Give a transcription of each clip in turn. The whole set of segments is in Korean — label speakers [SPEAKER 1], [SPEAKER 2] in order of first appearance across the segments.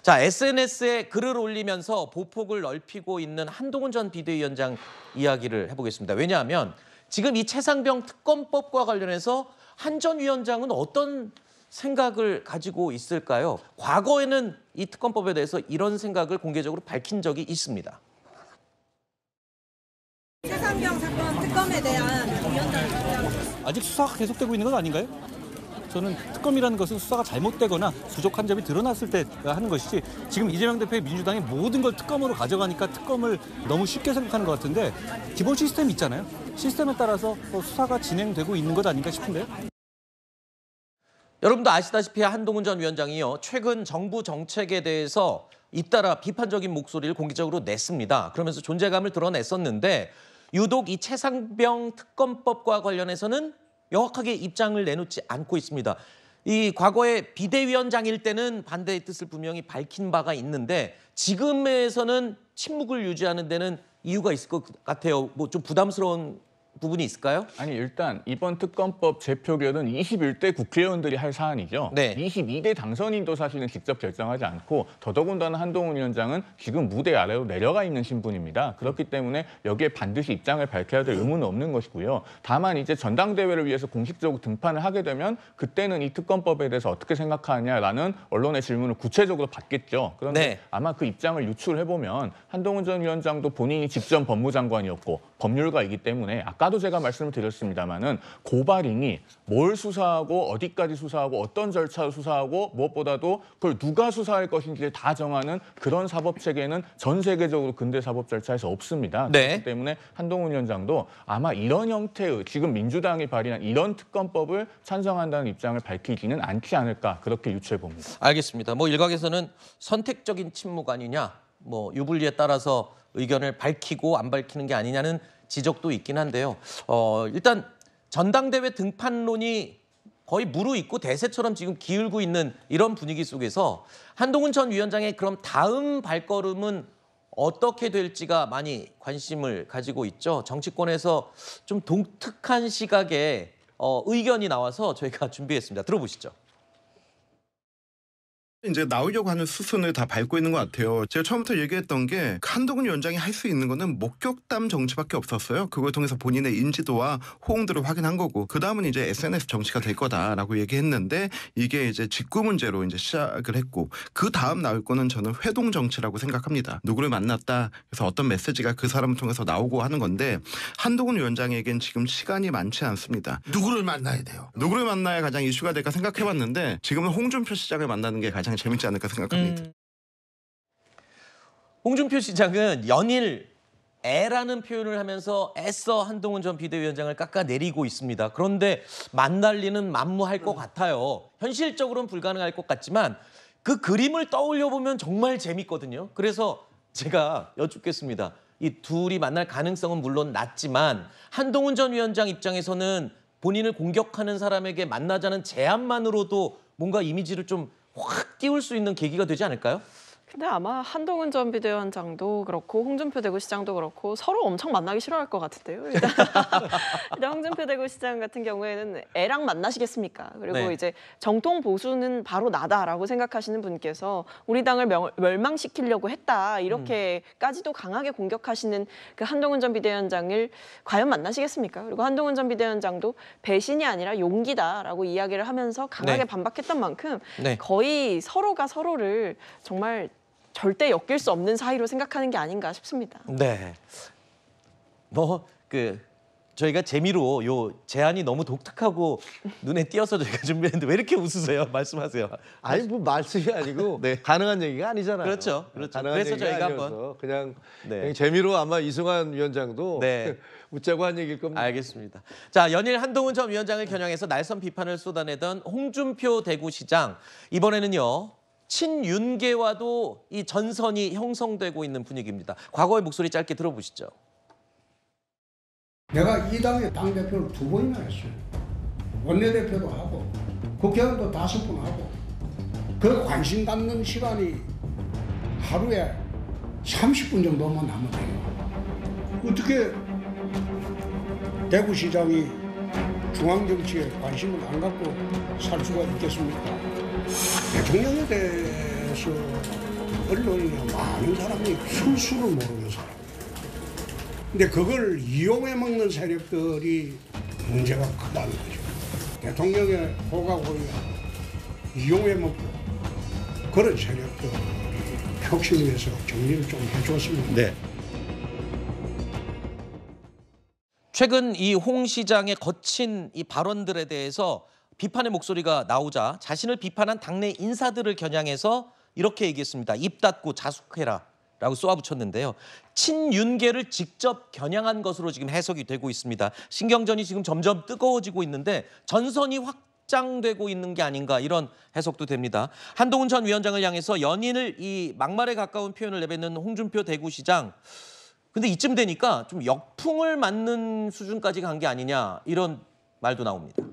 [SPEAKER 1] 자, SNS에 글을 올리면서 보폭을 넓히고 있는 한동훈 전 비대위원장 이야기를 해보겠습니다. 왜냐하면 지금 이 최상병 특검법과 관련해서 한 전 위원장은 어떤 생각을 가지고 있을까요? 과거에는 이 특검법에 대해서 이런 생각을 공개적으로 밝힌 적이 있습니다.
[SPEAKER 2] 최상병 사건 특검에 대한 위원장 입장.
[SPEAKER 3] 아직 수사가 계속되고 있는 건 아닌가요? 저는 특검이라는 것은 수사가 잘못되거나 부족한 점이 드러났을 때 하는 것이지 지금 이재명 대표의 민주당이 모든 걸 특검으로 가져가니까 특검을 너무 쉽게 생각하는 것 같은데 기본 시스템이 있잖아요. 시스템에 따라서 수사가 진행되고 있는 것 아닌가 싶은데요.
[SPEAKER 1] 여러분도 아시다시피 한동훈 전 위원장이요. 최근 정부 정책에 대해서 잇따라 비판적인 목소리를 공개적으로 냈습니다. 그러면서 존재감을 드러냈었는데 유독 이 최상병 특검법과 관련해서는 명확하게 입장을 내놓지 않고 있습니다. 이 과거에 비대위원장일 때는 반대의 뜻을 분명히 밝힌 바가 있는데 지금에서는 침묵을 유지하는 데는 이유가 있을 것 같아요. 뭐 좀 부담스러운 부분이 있을까요?
[SPEAKER 4] 아니 일단 이번 특검법 제표결은 21대 국회의원들이 할 사안이죠.
[SPEAKER 1] 네.
[SPEAKER 4] 22대 당선인도 사실은 직접 결정하지 않고 더더군다나 한동훈 위원장은 지금 무대 아래로 내려가 있는 신분입니다. 그렇기 때문에 여기에 반드시 입장을 밝혀야 될 의무는 없는 것이고요. 다만 이제 전당대회를 위해서 공식적으로 등판을 하게 되면 그때는 이 특검법에 대해서 어떻게 생각하냐라는 언론의 질문을 구체적으로 받겠죠. 그런데
[SPEAKER 1] 네.
[SPEAKER 4] 아마 그 입장을 유출해보면 한동훈 전 위원장도 본인이 직전 법무장관이었고 법률가이기 때문에 아까도 제가 말씀을 드렸습니다마는 고발인이 뭘 수사하고 어디까지 수사하고 어떤 절차로 수사하고 무엇보다도 그걸 누가 수사할 것인지를 다 정하는 그런 사법 체계는 전 세계적으로 근대 사법 절차에서 없습니다.
[SPEAKER 1] 네.
[SPEAKER 4] 그렇기 때문에 한동훈 위원장도 아마 이런 형태의 지금 민주당이 발의한 이런 특검법을 찬성한다는 입장을 밝히지는 않지 않을까 그렇게 유추해 봅니다.
[SPEAKER 1] 알겠습니다. 뭐 일각에서는 선택적인 침묵 아니냐, 뭐 유불리에 따라서 의견을 밝히고 안 밝히는 게 아니냐는 지적도 있긴 한데요. 일단 전당대회 등판론이 거의 무르익고 대세처럼 지금 기울고 있는 이런 분위기 속에서 한동훈 전 위원장의 그럼 다음 발걸음은 어떻게 될지가 많이 관심을 가지고 있죠. 정치권에서 좀 독특한 시각의 의견이 나와서 저희가 준비했습니다. 들어보시죠.
[SPEAKER 5] 이제 나오려고 하는 수순을 다 밟고 있는 것 같아요. 제가 처음부터 얘기했던 게 한동훈 위원장이 할 수 있는 거는 목격담 정치밖에 없었어요. 그걸 통해서 본인의 인지도와 호응도를 확인한 거고 그 다음은 이제 SNS 정치가 될 거다라고 얘기했는데 이게 이제 직구 문제로 이제 시작을 했고 그 다음 나올 거는 저는 회동 정치라고 생각합니다. 누구를 만났다 그래서 어떤 메시지가 그 사람을 통해서 나오고 하는 건데 한동훈 위원장에겐 지금 시간이 많지 않습니다.
[SPEAKER 6] 누구를 만나야 돼요?
[SPEAKER 5] 누구를 만나야 가장 이슈가 될까 생각해봤는데 지금은 홍준표 시장을 만나는 게 가장 재밌지 않을까 생각합니다.
[SPEAKER 1] 홍준표 시장은 연일 애라는 표현을 하면서 애써 한동훈 전 비대위원장을 깎아내리고 있습니다. 그런데 만날 리는 만무할 것 같아요. 현실적으로는 불가능할 것 같지만 그 그림을 떠올려 보면 정말 재밌거든요. 그래서 제가 여쭙겠습니다. 이 둘이 만날 가능성은 물론 낮지만 한동훈 전 위원장 입장에서는 본인을 공격하는 사람에게 만나자는 제안만으로도 뭔가 이미지를 좀 확 띄울 수 있는 계기가 되지 않을까요?
[SPEAKER 7] 근데 아마 한동훈 전 비대위원장도 그렇고 홍준표 대구시장도 그렇고 서로 엄청 만나기 싫어할 것 같은데요. 일단 홍준표 대구시장 같은 경우에는 애랑 만나시겠습니까? 그리고
[SPEAKER 1] 네.
[SPEAKER 7] 이제 정통 보수는 바로 나다라고 생각하시는 분께서 우리 당을 멸망시키려고 했다 이렇게까지도 강하게 공격하시는 그 한동훈 전 비대위원장을 과연 만나시겠습니까? 그리고 한동훈 전 비대위원장도 배신이 아니라 용기다라고 이야기를 하면서 강하게
[SPEAKER 1] 네.
[SPEAKER 7] 반박했던 만큼
[SPEAKER 1] 네.
[SPEAKER 7] 거의 서로가 서로를 정말 절대 엮일 수 없는 사이로 생각하는 게 아닌가 싶습니다.
[SPEAKER 1] 네. 저희가 재미로 요 제안이 너무 독특하고 눈에 띄어서 저희가 준비했는데 왜 이렇게 웃으세요? 말씀하세요.
[SPEAKER 6] 아니 뭐 말씀이 아니고
[SPEAKER 1] 네.
[SPEAKER 6] 가능한 얘기가 아니잖아요.
[SPEAKER 1] 그렇죠.
[SPEAKER 6] 가능한
[SPEAKER 1] 그래서
[SPEAKER 6] 얘기가
[SPEAKER 1] 저희가
[SPEAKER 6] 아니어서 그냥
[SPEAKER 1] 네.
[SPEAKER 6] 재미로 아마 이승환 위원장도
[SPEAKER 1] 네.
[SPEAKER 6] 웃자고 한 얘기일 겁니다.
[SPEAKER 1] 알겠습니다. 자, 연일 한동훈 전 위원장을 겨냥해서 날선 비판을 쏟아내던 홍준표 대구시장 이번에는요. 친윤계와도 이 전선이 형성되고 있는 분위기입니다. 과거의 목소리 짧게 들어보시죠.
[SPEAKER 8] 내가 이 당의 당대표를 2번이나 했어요. 원내대표도 하고 국회의원도 5번 하고 그 관심 갖는 시간이 하루에 30분 정도만 나면 돼요. 어떻게 대구시장이 중앙정치에 관심을 안 갖고 살 수가 있겠습니까? 대통령에 그래서 언론이나 많은 사람이 술수를 모르는 사람. 근데 그걸 이용해 먹는 세력들이 문제가 크다는 거죠. 대통령의 호가고야 이용해 먹고 그런 세력들이 혁신위에서 정리를 좀 해줬으면.
[SPEAKER 5] 네.
[SPEAKER 1] 최근 이 홍 시장의 거친 이 발언들에 대해서 비판의 목소리가 나오자 자신을 비판한 당내 인사들을 겨냥해서 이렇게 얘기했습니다. 입 닫고 자숙해라라고 쏘아붙였는데요. 친윤계를 직접 겨냥한 것으로 지금 해석이 되고 있습니다. 신경전이 지금 점점 뜨거워지고 있는데 전선이 확장되고 있는 게 아닌가 이런 해석도 됩니다. 한동훈 전 위원장을 향해서 연인을 이 막말에 가까운 표현을 내뱉는 홍준표 대구시장. 근데 이쯤 되니까 좀 역풍을 맞는 수준까지 간 게 아니냐 이런 말도 나옵니다.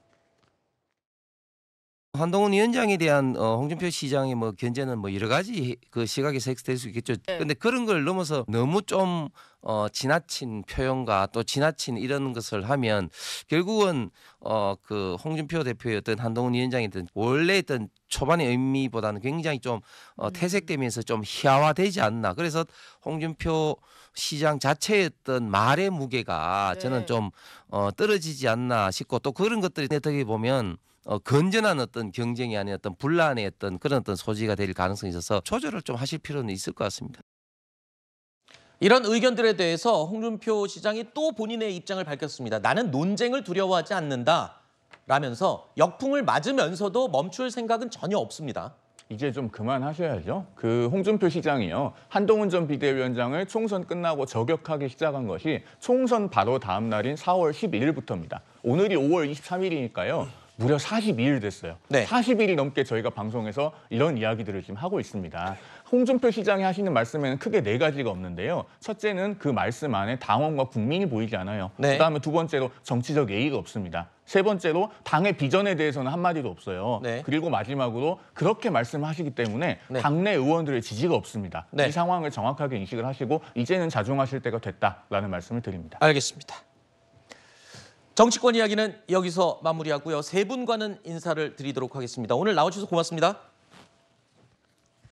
[SPEAKER 9] 한동훈 위원장에 대한 홍준표 시장의 뭐 견제는 뭐 여러 가지 그 시각에서 해석될 수 있겠죠. 근데 그런 걸 넘어서 너무 좀 지나친 표현과 또 지나친 이런 것을 하면 결국은 그 홍준표 대표였던 한동훈 위원장이었던 원래 했던 초반의 의미보다는 굉장히 좀 퇴색되면서 좀 희화화되지 않나. 그래서 홍준표 시장 자체의 어떤 말의 무게가 저는 좀 떨어지지 않나 싶고 또 그런 것들이 어떻게 보면 건전한 어떤 경쟁이 아닌 어떤 분란의 어떤 그런 어떤 소지가 될 가능성이 있어서 조절을 좀 하실 필요는 있을 것 같습니다.
[SPEAKER 1] 이런 의견들에 대해서 홍준표 시장이 또 본인의 입장을 밝혔습니다. 나는 논쟁을 두려워하지 않는다라면서 역풍을 맞으면서도 멈출 생각은 전혀 없습니다.
[SPEAKER 4] 이제 좀 그만하셔야죠. 그 홍준표 시장이요. 한동훈 전 비대위원장을 총선 끝나고 저격하기 시작한 것이 총선 바로 다음 날인 4월 12일부터입니다. 오늘이 5월 23일이니까요. 무려 42일 됐어요.
[SPEAKER 1] 네.
[SPEAKER 4] 40일이 넘게 저희가 방송에서 이런 이야기들을 지금 하고 있습니다. 홍준표 시장이 하시는 말씀에는 크게 4가지가 없는데요. 첫째는 그 말씀 안에 당원과 국민이 보이지 않아요.
[SPEAKER 1] 네.
[SPEAKER 4] 그다음에 두 번째로 정치적 예의가 없습니다. 세 번째로 당의 비전에 대해서는 한마디도 없어요.
[SPEAKER 1] 네.
[SPEAKER 4] 그리고 마지막으로 그렇게 말씀하시기 때문에
[SPEAKER 1] 네.
[SPEAKER 4] 당내 의원들의 지지가 없습니다.
[SPEAKER 1] 네.
[SPEAKER 4] 이 상황을 정확하게 인식을 하시고 이제는 자중하실 때가 됐다라는 말씀을 드립니다.
[SPEAKER 1] 알겠습니다. 정치권 이야기는 여기서 마무리하고요. 세 분과는 인사를 드리도록 하겠습니다. 오늘 나와주셔서 고맙습니다.